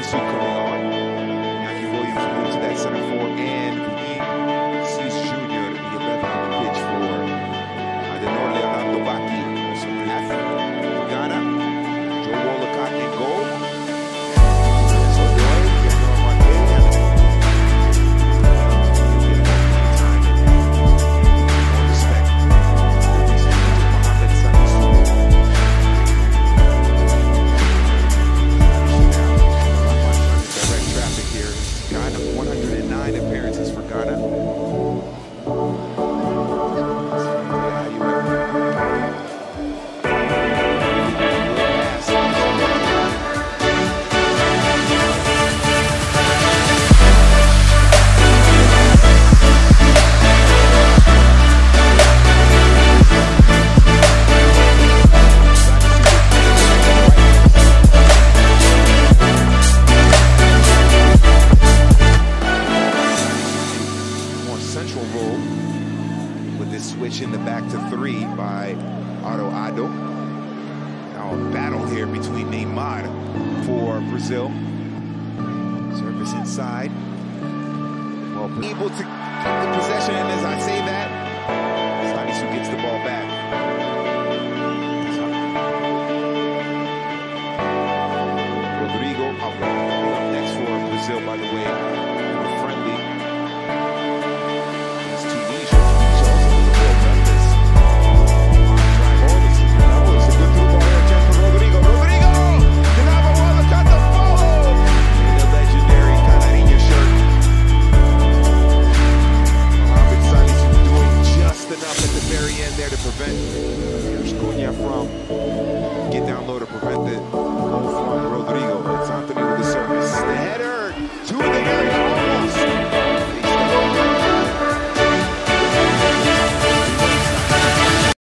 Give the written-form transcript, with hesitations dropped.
Salisu coming on. Naki Williams moves to that center forward, and sees Junior, the 11th on the pitch for Adenor Leonardo Baki. Also half for Ghana. Joe Wolacott in goal. So Doyle, General Montana. More respect. Mohammed Salisu. Direct traffic here. Ghana, 109 appearances for Ghana. Central role with this switch in the back to 3 by Ado. Now a battle here between Neymar for Brazil. Service inside. Well, able to keep the possession, and as I say that, Salisu gets the ball back. Rodrigo, up next for Brazil, by the way.